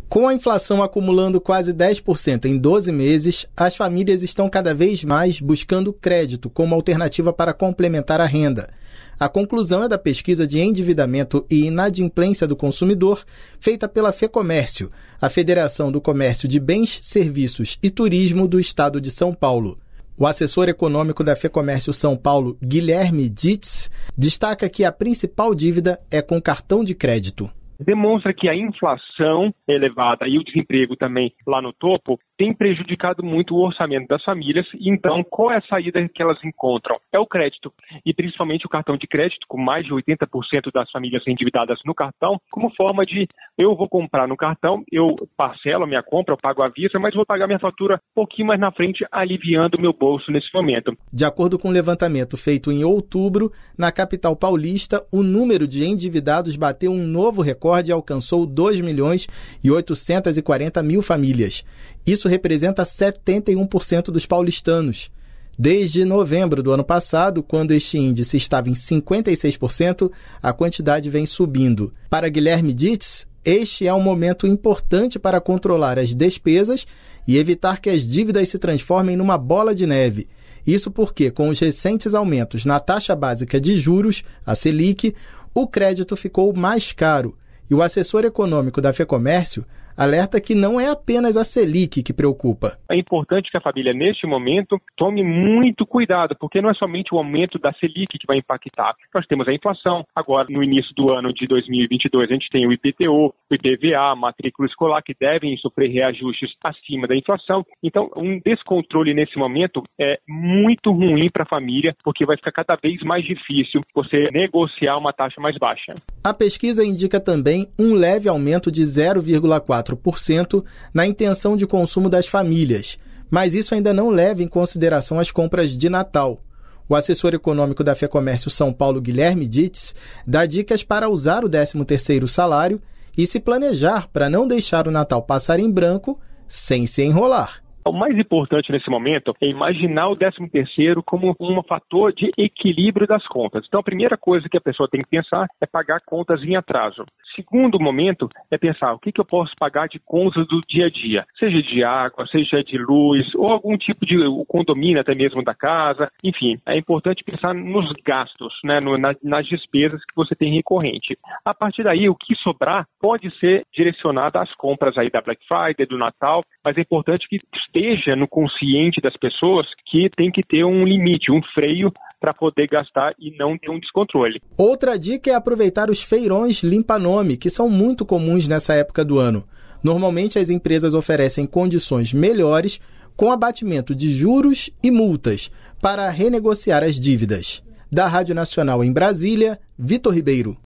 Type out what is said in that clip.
Com a inflação acumulando quase 10% em 12 meses, as famílias estão cada vez mais buscando crédito como alternativa para complementar a renda. A conclusão é da pesquisa de endividamento e inadimplência do consumidor, feita pela FEComércio, a Federação do Comércio de Bens, Serviços e Turismo do Estado de São Paulo. O assessor econômico da FEComércio São Paulo, Guilherme Ditz, destaca que a principal dívida é com cartão de crédito. Demonstra que a inflação elevada e o desemprego também lá no topo tem prejudicado muito o orçamento das famílias. E então, qual é a saída que elas encontram? É o crédito, e principalmente o cartão de crédito, com mais de 80% das famílias endividadas no cartão, como forma de eu vou comprar no cartão, eu parcelo a minha compra, eu pago à vista, mas vou pagar minha fatura um pouquinho mais na frente, aliviando o meu bolso nesse momento. De acordo com um levantamento feito em outubro, na capital paulista, o número de endividados bateu um novo recorde e alcançou 2.840.000 famílias. Isso representa 71% dos paulistanos. Desde novembro do ano passado, quando este índice estava em 56%, a quantidade vem subindo. Para Guilherme Ditz, este é um momento importante para controlar as despesas e evitar que as dívidas se transformem numa bola de neve. Isso porque, com os recentes aumentos na taxa básica de juros, a Selic, o crédito ficou mais caro. E o assessor econômico da FEComércio alerta que não é apenas a Selic que preocupa. É importante que a família, neste momento, tome muito cuidado, porque não é somente o aumento da Selic que vai impactar. Nós temos a inflação. Agora, no início do ano de 2022, a gente tem o IPTU, o IPVA, a matrícula escolar, que devem sofrer reajustes acima da inflação. Então, um descontrole nesse momento é muito ruim para a família, porque vai ficar cada vez mais difícil você negociar uma taxa mais baixa. A pesquisa indica também um leve aumento de 0,4% na intenção de consumo das famílias, mas isso ainda não leva em consideração as compras de Natal. O assessor econômico da FEComércio São Paulo, Guilherme Ditz, dá dicas para usar o 13º salário e se planejar para não deixar o Natal passar em branco sem se enrolar. O mais importante nesse momento é imaginar o 13º como um fator de equilíbrio das contas. Então, a primeira coisa que a pessoa tem que pensar é pagar contas em atraso. Segundo momento é pensar o que eu posso pagar de contas do dia a dia, seja de água, seja de luz, ou algum tipo de condomínio até mesmo da casa. Enfim, é importante pensar nos gastos, né, nas despesas que você tem recorrente. A partir daí, o que sobrar pode ser direcionado às compras aí da Black Friday, do Natal, mas é importante que esteja no consciente das pessoas que tem que ter um limite, um freio para poder gastar e não ter um descontrole. Outra dica é aproveitar os feirões limpa-nome, que são muito comuns nessa época do ano. Normalmente as empresas oferecem condições melhores com abatimento de juros e multas para renegociar as dívidas. Da Rádio Nacional em Brasília, Vitor Ribeiro.